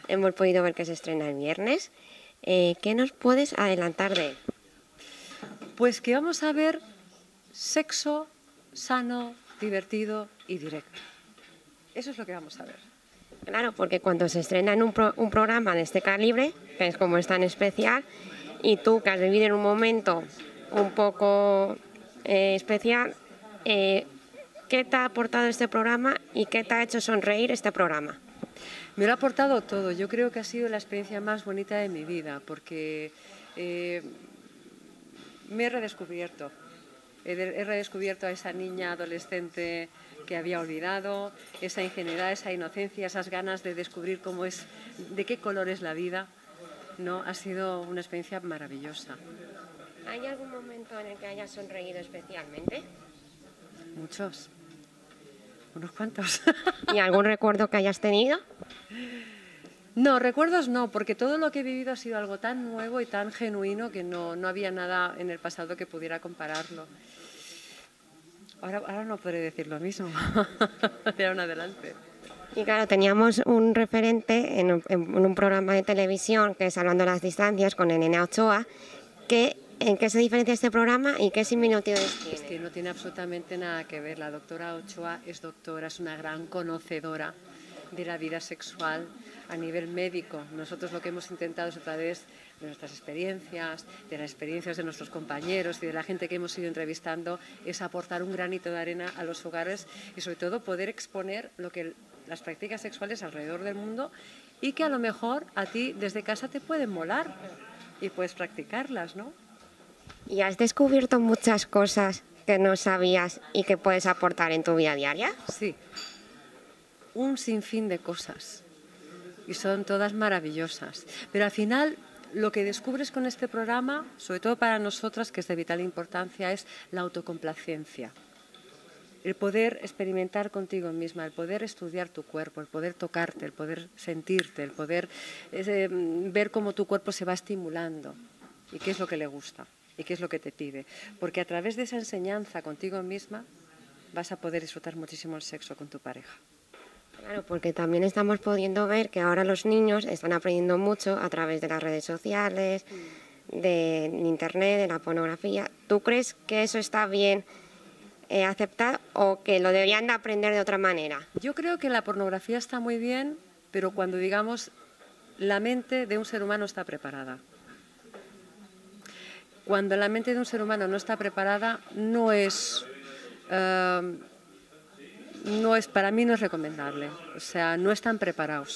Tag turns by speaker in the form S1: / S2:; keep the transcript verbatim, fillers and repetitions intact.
S1: hemos podido ver que se estrena el viernes. Eh, ¿Qué nos puedes adelantar de él?
S2: Pues que vamos a ver sexo sano, divertido y directo. Eso es lo que vamos a ver.
S1: Claro, porque cuando se estrena en un, pro, un programa de este calibre, que es como es tan especial, y tú que has vivido en un momento un poco eh, especial, eh, ¿qué te ha aportado este programa y qué te ha hecho sonreír este programa?
S2: Me lo ha aportado todo. Yo creo que ha sido la experiencia más bonita de mi vida, porque eh, me he redescubierto. He, he redescubierto a esa niña adolescente que había olvidado, esa ingenuidad, esa inocencia, esas ganas de descubrir cómo es, de qué color es la vida. No, ha sido una experiencia maravillosa.
S1: ¿Hay algún momento en el que hayas sonreído especialmente?
S2: Muchos. Unos cuantos.
S1: ¿Y algún recuerdo que hayas tenido?
S2: No, recuerdos no, porque todo lo que he vivido ha sido algo tan nuevo y tan genuino que no, no había nada en el pasado que pudiera compararlo. Ahora, ahora no podré decir lo mismo, de ahora en adelante.
S1: Y claro, teníamos un referente en un, en un programa de televisión que es Salvando las Distancias con Elena Ochoa, que, ¿en qué se diferencia este programa y qué similitudes tiene?
S2: Es que no tiene absolutamente nada que ver. La doctora Ochoa es doctora, es una gran conocedora de la vida sexual a nivel médico. Nosotros lo que hemos intentado es a través de nuestras experiencias, de las experiencias de nuestros compañeros y de la gente que hemos ido entrevistando, es aportar un granito de arena a los hogares y sobre todo poder exponer lo que las prácticas sexuales alrededor del mundo y que a lo mejor a ti desde casa te pueden molar y puedes practicarlas, ¿no?
S1: ¿Y has descubierto muchas cosas que no sabías y que puedes aportar en tu vida diaria?
S2: Sí, un sinfín de cosas y son todas maravillosas, pero al final lo que descubres con este programa, sobre todo para nosotras, que es de vital importancia, es la autocomplacencia. El poder experimentar contigo misma, el poder estudiar tu cuerpo, el poder tocarte, el poder sentirte, el poder eh, ver cómo tu cuerpo se va estimulando y qué es lo que le gusta y qué es lo que te pide. Porque a través de esa enseñanza contigo misma vas a poder disfrutar muchísimo el sexo con tu pareja.
S1: Claro, porque también estamos pudiendo ver que ahora los niños están aprendiendo mucho a través de las redes sociales, de internet, de la pornografía. ¿Tú crees que eso está bien eh, aceptar o que lo deberían de aprender de otra manera?
S2: Yo creo que la pornografía está muy bien, pero cuando, digamos, la mente de un ser humano está preparada. Cuando la mente de un ser humano no está preparada, no es... Uh, No es, para mí no es recomendable, o sea, no están preparados.